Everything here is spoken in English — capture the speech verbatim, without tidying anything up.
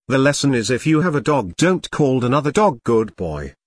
The lesson is, if you have a dog, don't call another dog good boy.